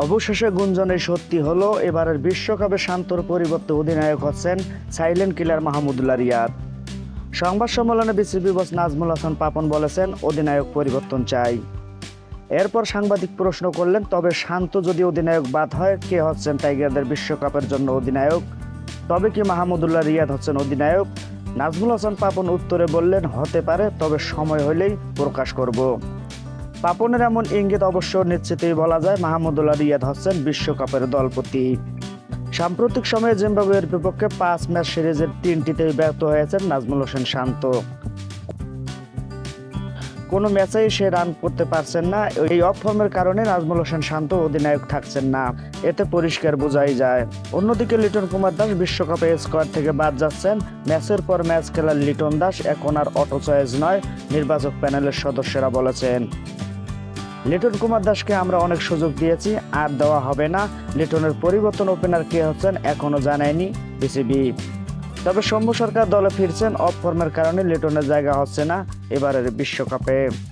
অবশেষে গুঞ্জনে সত্যি হলো, এবারের বিশ্বকাপে শান্তর পরিবর্তে অধিনায়ক হচ্ছেন সাইলেন্ট কিলার মাহমুদুল্লাহ রিয়াদ। সংবাদ সম্মেলনে বিসিবি বস নাজমুল হাসান পাপন বলেছেন, অধিনায়ক পরিবর্তন চাই। এরপর সাংবাদিক প্রশ্ন করলেন, তবে শান্ত যদি অধিনায়ক বাদ হয়, কে হচ্ছেন টাইগারদের বিশ্বকাপের জন্য অধিনায়ক? তবে কি মাহমুদুল্লাহ রিয়াদ হচ্ছেন অধিনায়ক? নাজমুল হাসান পাপন উত্তরে বললেন, হতে পারে, তবে সময় হলেই প্রকাশ করব। পাপনের এমন ইঙ্গিত অবশ্য নিশ্চিতই বলা যায় মাহমুদুল্লাহ রিয়াদ হচ্ছেন বিশ্বকাপের দলপতি। সাম্প্রতিক সময়ে জিম্বাবুয়ের বিপক্ষে 5 ম্যাচ সিরিজের 3টিতেই ব্যর্থ হয়েছেন নাজমুল হোসেন শান্ত। কোনো ম্যাচেই সে রান করতে পারছেন না। এই অফ ফর্মের কারণে নাজমুল হোসেন শান্ত অধিনায়ক থাকছেন না, এতে পরিষ্কার বোঝাই যায়। অন্যদিকে লিটন কুমার দাস বিশ্বকাপে স্কোয়াড থেকে বাদ যাচ্ছেন। ম্যাচের পর ম্যাচ খেলার লিটন দাস এখন আর অটো চয়েস নয়, নির্বাচক প্যানেলের সদস্যরা বলেছেন। লিটন কুমার দাসকে আমরা অনেক সুযোগ দিয়েছি, আর দেওয়া হবে না। লিটনের পরিবর্তন ওপেনার কে হচ্ছেন এখনো জানায়নি বিসিবি। তবে সৌম্য সরকার দলে ফিরছেন, অফ ফর্মের কারণে লিটনের জায়গা হচ্ছে না এবারের বিশ্বকাপে।